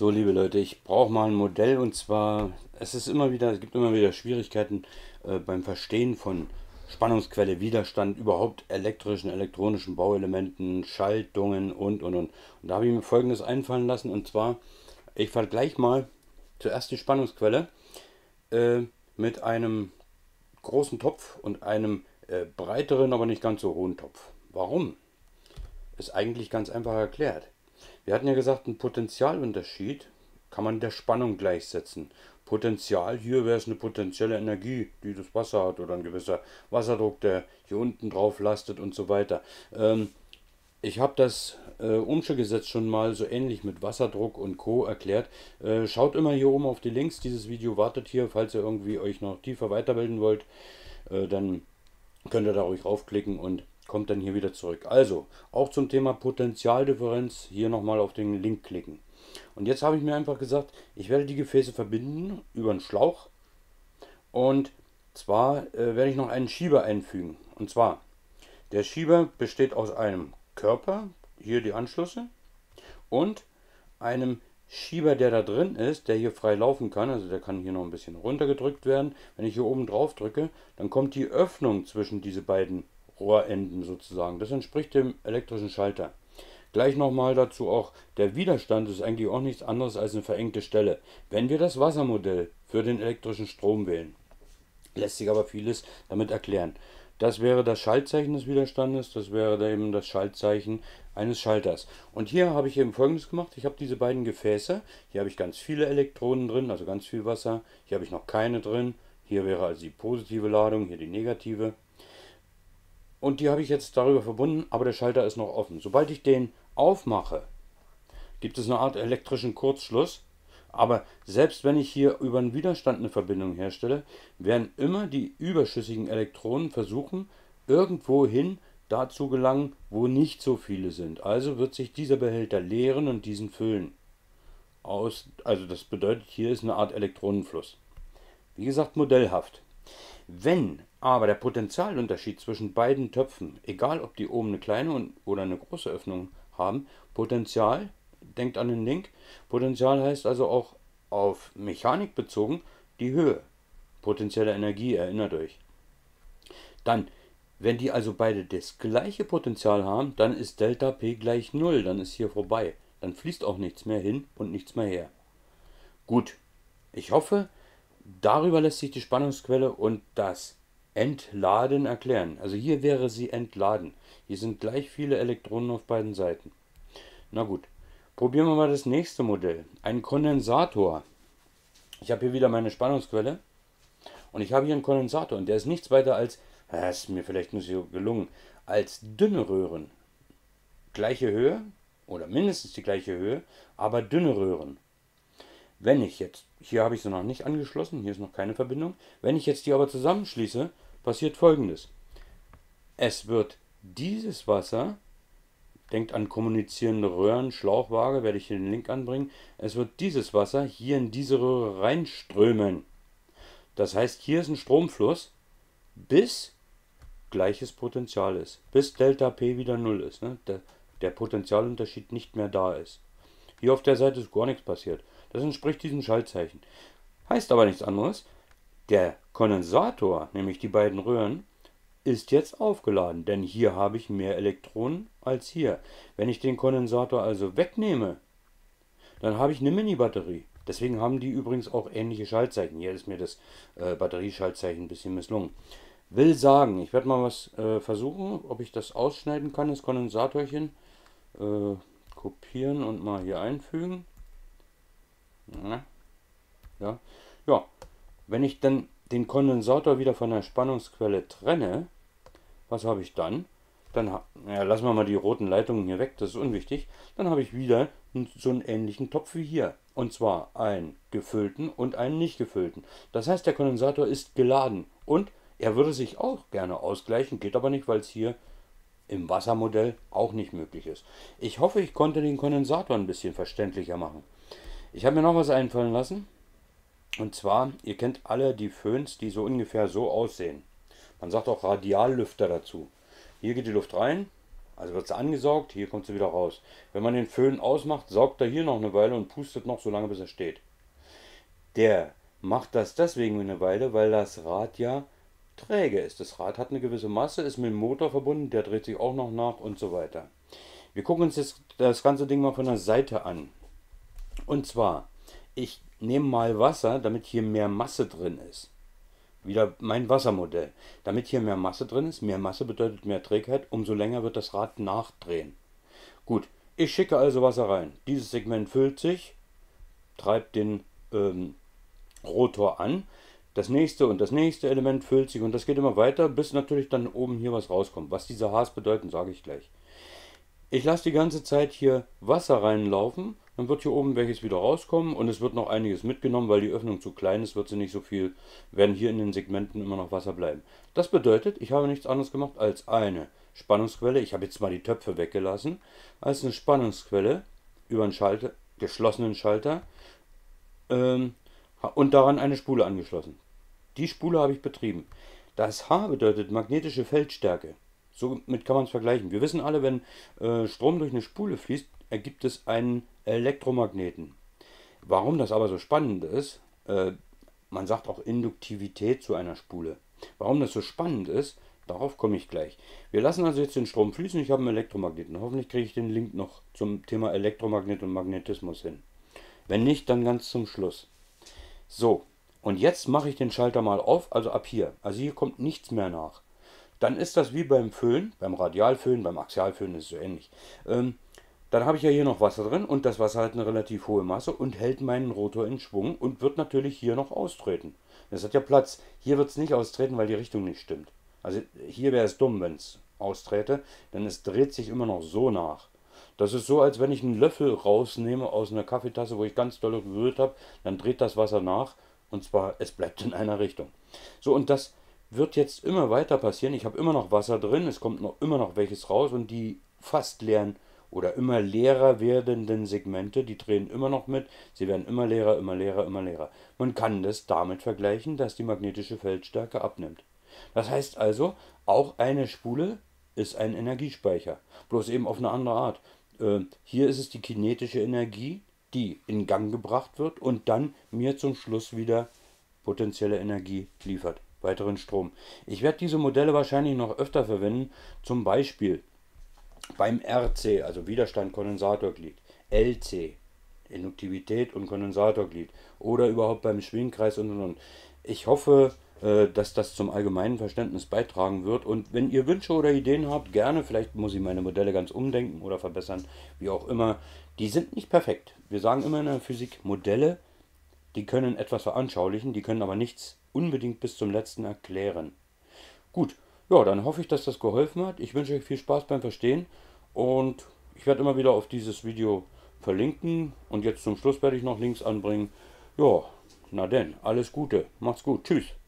So, liebe Leute, ich brauche mal ein Modell, und zwar, es gibt immer wieder Schwierigkeiten beim Verstehen von Spannungsquelle, Widerstand, überhaupt elektrischen, elektronischen Bauelementen, Schaltungen und. Und da habe ich mir Folgendes einfallen lassen, und zwar, ich vergleiche mal zuerst die Spannungsquelle äh, mit einem großen Topf und einem breiteren, aber nicht ganz so hohen Topf. Warum? Ist eigentlich ganz einfach erklärt. Wir hatten ja gesagt, ein Potentialunterschied kann man der Spannung gleichsetzen. Potential, hier wäre es eine potenzielle Energie, die das Wasser hat, oder ein gewisser Wasserdruck, der hier unten drauf lastet und so weiter. Ich habe das Ohmsche Gesetz schon mal so ähnlich mit Wasserdruck und Co. erklärt. Schaut immer hier oben auf die Links. Dieses Video wartet hier, falls ihr irgendwie euch noch tiefer weiterbilden wollt. Dann könnt ihr da ruhig raufklicken und kommt dann hier wieder zurück. Also, auch zum Thema Potentialdifferenz hier nochmal auf den Link klicken. Und jetzt habe ich mir einfach gesagt, ich werde die Gefäße verbinden über einen Schlauch, und zwar werde ich noch einen Schieber einfügen. Und zwar, der Schieber besteht aus einem Körper, hier die Anschlüsse, und einem Schieber, der da drin ist, der hier frei laufen kann. Also der kann hier noch ein bisschen runtergedrückt werden. Wenn ich hier oben drauf drücke, dann kommt die Öffnung zwischen diese beiden Rohrenden sozusagen. Das entspricht dem elektrischen Schalter. Gleich nochmal dazu auch, der Widerstand ist eigentlich auch nichts anderes als eine verengte Stelle. Wenn wir das Wassermodell für den elektrischen Strom wählen, lässt sich aber vieles damit erklären. Das wäre das Schaltzeichen des Widerstandes, das wäre eben das Schaltzeichen eines Schalters. Und hier habe ich eben Folgendes gemacht. Ich habe diese beiden Gefäße, hier habe ich ganz viele Elektronen drin, also ganz viel Wasser. Hier habe ich noch keine drin. Hier wäre also die positive Ladung, hier die negative. Und die habe ich jetzt darüber verbunden, aber der Schalter ist noch offen. Sobald ich den aufmache, gibt es eine Art elektrischen Kurzschluss. Aber selbst wenn ich hier über einen Widerstand eine Verbindung herstelle, werden immer die überschüssigen Elektronen versuchen, irgendwohin dazu gelangen, wo nicht so viele sind. Also wird sich dieser Behälter leeren und diesen füllen. Also das bedeutet, hier ist eine Art Elektronenfluss. Wie gesagt, modellhaft. Wenn aber der Potentialunterschied zwischen beiden Töpfen, egal ob die oben eine kleine oder eine große Öffnung haben, Potential, denkt an den Link, Potential heißt also auch auf Mechanik bezogen die Höhe. Potenzielle Energie, erinnert euch. Dann, wenn die also beide das gleiche Potential haben, dann ist Delta P gleich null, dann ist hier vorbei. Dann fließt auch nichts mehr hin und nichts mehr her. Gut, ich hoffe, darüber lässt sich die Spannungsquelle und das Entladen erklären. Also hier wäre sie entladen. Hier sind gleich viele Elektronen auf beiden Seiten. Na gut, probieren wir mal das nächste Modell. Ein Kondensator. Ich habe hier wieder meine Spannungsquelle und ich habe hier einen Kondensator, und der ist nichts weiter als, ist mir vielleicht nicht so gelungen, als dünne Röhren. Gleiche Höhe oder mindestens die gleiche Höhe, aber dünne Röhren. Wenn ich jetzt, hier habe ich sie noch nicht angeschlossen, hier ist noch keine Verbindung, wenn ich jetzt die aber zusammenschließe, passiert Folgendes. Es wird dieses Wasser, denkt an kommunizierende Röhren, Schlauchwaage, werde ich hier den Link anbringen, es wird dieses Wasser hier in diese Röhre reinströmen. Das heißt, hier ist ein Stromfluss, bis gleiches Potential ist, bis Delta P wieder 0 ist, ne? Der Potentialunterschied nicht mehr da ist. Hier auf der Seite ist gar nichts passiert. Das entspricht diesem Schaltzeichen. Heißt aber nichts anderes. Der Kondensator, nämlich die beiden Röhren, ist jetzt aufgeladen, denn hier habe ich mehr Elektronen als hier. Wenn ich den Kondensator also wegnehme, dann habe ich eine Mini-Batterie. Deswegen haben die übrigens auch ähnliche Schaltzeichen. Hier ist mir das Batterieschaltzeichen ein bisschen misslungen. Will sagen, ich werde mal was versuchen, ob ich das ausschneiden kann, das Kondensatorchen. Kopieren und mal hier einfügen. Ja, ja. Wenn ich dann den Kondensator wieder von der Spannungsquelle trenne, was habe ich dann? Ja, lassen wir mal die roten Leitungen hier weg, das ist unwichtig. Dann habe ich wieder so einen ähnlichen Topf wie hier. Und zwar einen gefüllten und einen nicht gefüllten. Das heißt, der Kondensator ist geladen. Und er würde sich auch gerne ausgleichen, geht aber nicht, weil es hier im Wassermodell auch nicht möglich ist. Ich hoffe, ich konnte den Kondensator ein bisschen verständlicher machen. Ich habe mir noch was einfallen lassen. Und zwar, ihr kennt alle die Föhns, die so ungefähr so aussehen. Man sagt auch Radiallüfter dazu. Hier geht die Luft rein Also wird sie angesaugt, hier kommt sie wieder raus. Wenn man den Föhn ausmacht, saugt er hier noch eine Weile und pustet noch so lange, bis er steht. Der macht das deswegen eine Weile, weil das Rad ja träge ist. Das Rad hat eine gewisse Masse, ist mit dem Motor verbunden, der dreht sich auch noch nach und so weiter. Wir gucken uns jetzt das ganze Ding mal von der Seite an. Und zwar, ich nehme mal Wasser, damit hier mehr Masse drin ist. Wieder mein Wassermodell. Damit hier mehr Masse drin ist, mehr Masse bedeutet mehr Trägheit, umso länger wird das Rad nachdrehen. Gut, ich schicke also Wasser rein. Dieses Segment füllt sich, treibt den Rotor an. Das nächste und das nächste Element füllt sich und das geht immer weiter, bis natürlich dann oben hier was rauskommt. Was diese Hs bedeuten, sage ich gleich. Ich lasse die ganze Zeit hier Wasser reinlaufen, dann wird hier oben welches wieder rauskommen und es wird noch einiges mitgenommen, weil die Öffnung zu klein ist, wird sie nicht so viel, werden hier in den Segmenten immer noch Wasser bleiben. Das bedeutet, ich habe nichts anderes gemacht als eine Spannungsquelle, ich habe jetzt mal die Töpfe weggelassen, als eine Spannungsquelle über einen Schalter, geschlossenen Schalter und daran eine Spule angeschlossen. Die Spule habe ich betrieben. Das H bedeutet magnetische Feldstärke. Somit kann man es vergleichen. Wir wissen alle, wenn Strom durch eine Spule fließt, ergibt es einen Elektromagneten. Warum das aber so spannend ist, man sagt auch Induktivität zu einer Spule. Warum das so spannend ist, darauf komme ich gleich. Wir lassen also jetzt den Strom fließen. Ich habe einen Elektromagneten. Hoffentlich kriege ich den Link noch zum Thema Elektromagnet und Magnetismus hin. Wenn nicht, dann ganz zum Schluss. So, und jetzt mache ich den Schalter mal auf, also ab hier. Also hier kommt nichts mehr nach. Dann ist das wie beim Föhn, beim Radialföhn, beim Axialföhn ist es so ähnlich. Dann habe ich ja hier noch Wasser drin und das Wasser hat eine relativ hohe Masse und hält meinen Rotor in Schwung und wird natürlich hier noch austreten. Das hat ja Platz. Hier wird es nicht austreten, weil die Richtung nicht stimmt. Also hier wäre es dumm, wenn es austräte, denn es dreht sich immer noch so nach. Das ist so, als wenn ich einen Löffel rausnehme aus einer Kaffeetasse, wo ich ganz doll gerührt habe, dann dreht das Wasser nach und zwar, es bleibt in einer Richtung. So, und das wird jetzt immer weiter passieren. Ich habe immer noch Wasser drin, es kommt noch immer noch welches raus und die fast leeren oder immer leerer werdenden Segmente, die drehen immer noch mit. Sie werden immer leerer, immer leerer, immer leerer. Man kann das damit vergleichen, dass die magnetische Feldstärke abnimmt. Das heißt also, auch eine Spule ist ein Energiespeicher, bloß eben auf eine andere Art. Hier ist es die kinetische Energie, die in Gang gebracht wird und dann mir zum Schluss wieder potenzielle Energie liefert, weiteren Strom. Ich werde diese Modelle wahrscheinlich noch öfter verwenden, zum Beispiel beim RC, also Widerstand Kondensatorglied, LC, Induktivität und Kondensatorglied oder überhaupt beim Schwingkreis und. Ich hoffe, dass das zum allgemeinen Verständnis beitragen wird und wenn ihr Wünsche oder Ideen habt, gerne, vielleicht muss ich meine Modelle ganz umdenken oder verbessern, wie auch immer, die sind nicht perfekt. Wir sagen immer in der Physik, Modelle, die können etwas veranschaulichen, die können aber nichts unbedingt bis zum letzten erklären. Gut, ja, dann hoffe ich, dass das geholfen hat. Ich wünsche euch viel Spaß beim Verstehen und ich werde immer wieder auf dieses Video verlinken und jetzt zum Schluss werde ich noch Links anbringen. Ja, na denn, alles Gute, macht's gut, tschüss.